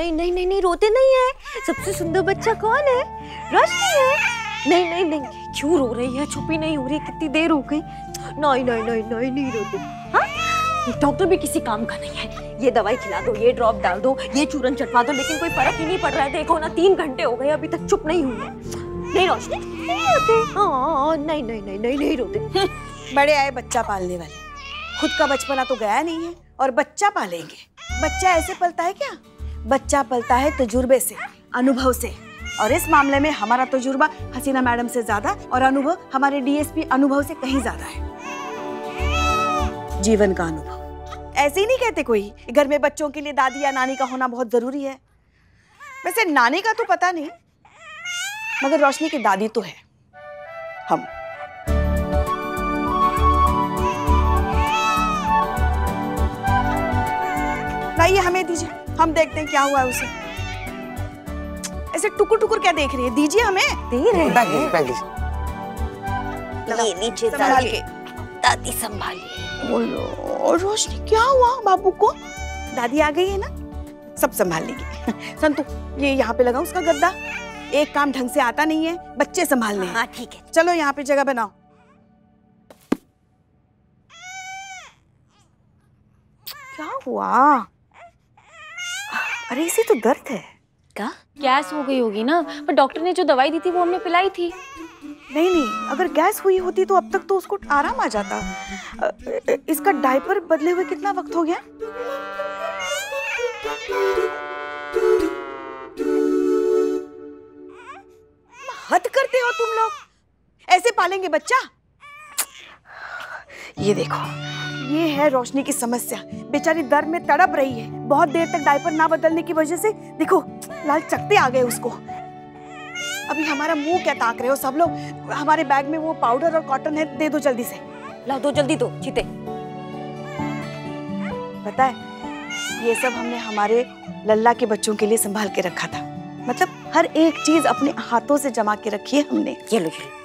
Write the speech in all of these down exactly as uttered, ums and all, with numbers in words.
नहीं नहीं नहीं नहीं रोते नहीं है। सबसे सुंदर बच्चा कौन है? रोशनी है। नहीं नहीं नहीं, क्यों रो रही है? चुप ही नहीं हो रही, कितनी देर हो गई। नहीं नहीं नहीं नहीं नहीं रोते। हाँ, डॉक्टर भी किसी काम का नहीं है। ये दवाई खिला दो, ये ड्रॉप डाल दो, ये चूरन चटवा दो, लेकिन कोई फर्क ही नहीं पड़ रहा है। देखो ना, तीन घंटे हो गए अभी तक चुप नहीं हुई है। नहीं रोशनी, नहीं रोते। हाँ नहीं नहीं नहीं नहीं नहीं रोते। बड़े आए बच्चा पालने वाले, खुद का बचपना तो गया नहीं है और बच्चा पालेंगे। बच्चा ऐसे पलता है क्या? बच्चा पलता है तजुर्बे से, अनुभव से। और इस मामले में हमारा तजुर्बा हसीना मैडम से ज्यादा और अनुभव हमारे डीएसपी अनुभव से कहीं ज्यादा है। जीवन का अनुभव। ऐसे ही नहीं कहते कोई, घर में बच्चों के लिए दादी या नानी का होना बहुत जरूरी है। वैसे नानी का तो पता नहीं, मगर रोशनी की दादी तो है, हम। लाइए हमें दीजिए, हम देखते हैं क्या हुआ है उसे। ऐसे टुकुर टुकुर क्या देख रही है? दीजिए हमें। दे रहे हैं। ये लीजिए संभाल के। दादी संभालिए। रोशनी क्या हुआ बाबू को? दादी आ गई है ना, सब संभाल लेगी। संतु, ये यहाँ पे लगा उसका गद्दा। एक काम ढंग से आता नहीं है, बच्चे संभालने। हाँ ठीक है, चलो यहाँ पे जगह बनाओ। क्या हुआ? अरे इसे तो दर्द है। क्या? गैस हो गई होगी ना, पर डॉक्टर ने जो दवाई दी थी वो हमने पिलाई थी। नहीं नहीं, अगर गैस हुई होती तो अब तक तो उसको आराम आ जाता। इसका डायपर बदले हुए कितना वक्त हो गया? हद करते हो तुम लोग, ऐसे पालेंगे बच्चा? ये देखो, ये है रोशनी की समस्या। बेचारी दर्द में तड़प रही है। बहुत देर तक डायपर ना बदलने की वजह से देखो लाल चकत्ते आ गए उसको। अभी हमारा मुंह क्या ताक रहे हो सब लोग? हमारे बैग में वो पाउडर और कॉटन है, दे दो जल्दी से। ला दो, जल्दी दो चीते। पता है, ये सब हमने हमारे लल्ला के बच्चों के लिए संभाल के रखा था। मतलब हर एक चीज अपने हाथों से जमा के रखी है हमने। ये लो, ये लो।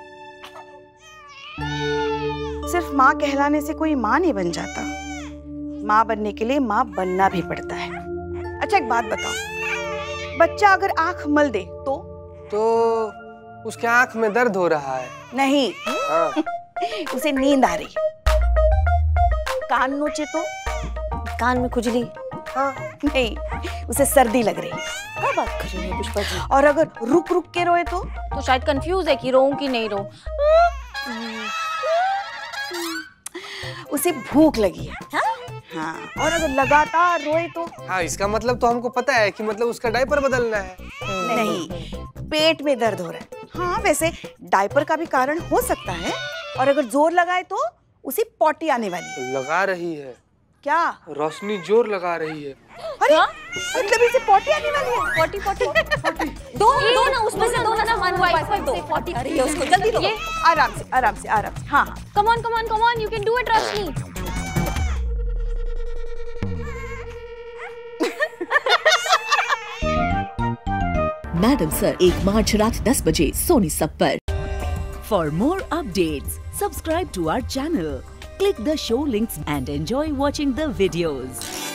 सिर्फ माँ कहलाने से कोई माँ नहीं बन जाता। माँ बनने के लिए माँ बनना भी पड़ता है। अच्छा एक बात बताओ, बच्चा अगर आंख मल दे तो तो उसके आंख में दर्द हो रहा है? नहीं। हाँ। उसे नींद आ रही है। कान नोचे तो? कान में खुजली? हाँ। नहीं, उसे सर्दी लग रही है। क्या बात कर रही है पुष्पा जी? और अगर रुक रुक के रोए तो? तो शायद कंफ्यूज है कि रोऊं कि नहीं रोऊं। उसे भूख लगी है। हाँ? हाँ। और अगर लगातार रोए तो? हाँ, इसका मतलब तो हमको पता है कि मतलब उसका डायपर बदलना है। नहीं, पेट में दर्द हो रहा है। हाँ, वैसे डायपर का भी कारण हो सकता है। और अगर जोर लगाए तो उसे पॉटी आने वाली है। लगा रही है क्या? रोशनी जोर लगा रही है। अरे मतलब इसे पॉटी आने वाली है। पॉटी पॉटी दो दो ना, उसमें से दो ना, वन वाइफ दो। पॉटी आ रही है उसको, जल्दी दो। ये आराम से आराम से आराम से। हाँ हाँ। Come on come on come on, you can do it Roshni. Madam sir एक मार्च रात दस बजे सोनी सब पर। For more updates subscribe to our channel, click the show links and enjoy watching the videos.